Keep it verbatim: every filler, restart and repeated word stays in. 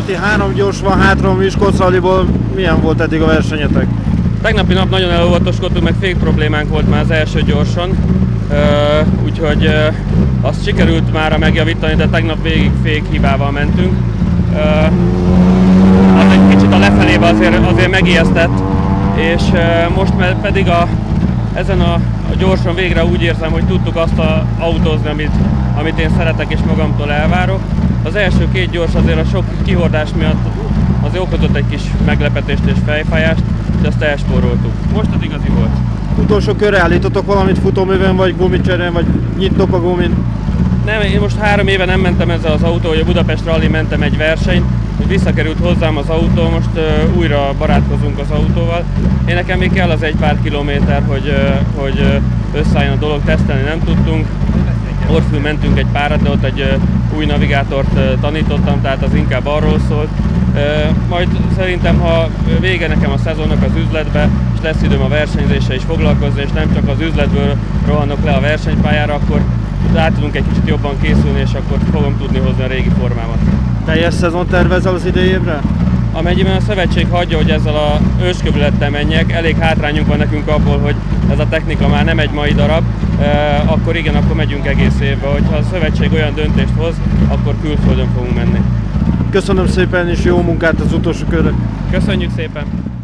Marti, három gyors van hátra a Miskolc rallyból. Milyen volt eddig a versenyetek? Tegnapi nap nagyon elolvatoskodtunk, meg fék problémánk volt már az első gyorson, uh, úgyhogy uh, azt sikerült már megjavítani, de tegnap végig fék hibával mentünk. Uh, az egy kicsit a lefelébe azért, azért megijesztett, és uh, most pedig a, ezen a, a gyorson végre úgy érzem, hogy tudtuk azt a, autózni, amit, amit én szeretek és magamtól elvárok. Az első két gyors azért a sok kihordás miatt azért okozott egy kis meglepetést és fejfájást, de azt elspóroltuk. Most az igazi volt. Utolsó körre állítotok valamit futóműven, vagy gumicserén, vagy nyittok a gumin? Nem, én most három éve nem mentem ezzel az autó, hogy a Budapest Rally mentem egy versenyt, hogy visszakerült hozzám az autó, most uh, újra barátkozunk az autóval. Én nekem még kell az egy pár kilométer, hogy, uh, hogy uh, összeálljon a dolog, tesztelni nem tudtunk. Orfül mentünk egy párat, de ott egy uh, új navigátort uh, tanítottam, tehát az inkább arról szólt. Uh, majd szerintem, ha vége nekem a szezonnak az üzletbe, és lesz időm a versenyzéssel is foglalkozni, és nem csak az üzletből rohanok le a versenypályára, akkor át tudunk egy kicsit jobban készülni, és akkor fogom tudni hozni a régi formámat. Teljes szezon tervezel az idei évre? Amennyiben a szövetség hagyja, hogy ezzel a őskövülettel menjek, elég hátrányunk van nekünk abból, hogy ez a technika már nem egy mai darab, eh, akkor igen, akkor megyünk egész évbe. Hogyha a szövetség olyan döntést hoz, akkor külföldön fogunk menni. Köszönöm szépen, és jó munkát az utolsó körre! Köszönjük szépen!